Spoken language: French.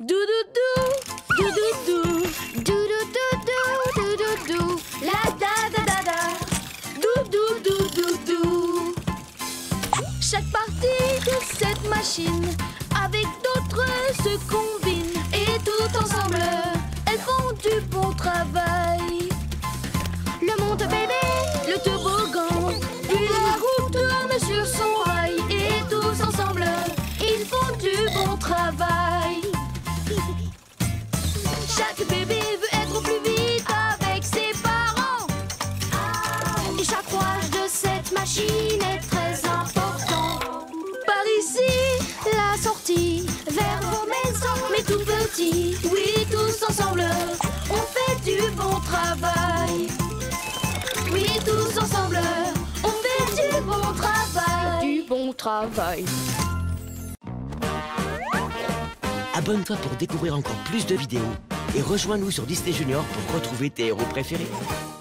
Dou-dou-dou, dou-dou-dou, dou-dou-dou-dou, dou-dou-dou, la da-da-da-da, dou-dou-dou-dou-dou. Chaque partie de cette machine avec d'autres se combine et tout ensemble, elles font du bon travail. Le monte-bébé, le toboggan, puis la roue tourne sur son rail et tous ensemble, ils font du bon travail. Chaque bébé veut être au plus vite avec ses parents. Et chaque rouage de cette machine est très important. Par ici, la sortie vers vos maisons, mais tout petits. Oui, tous ensemble, on fait du bon travail. Oui, tous ensemble, on fait du bon travail. Du bon travail. Abonne-toi pour découvrir encore plus de vidéos et rejoins-nous sur Disney Junior pour retrouver tes héros préférés.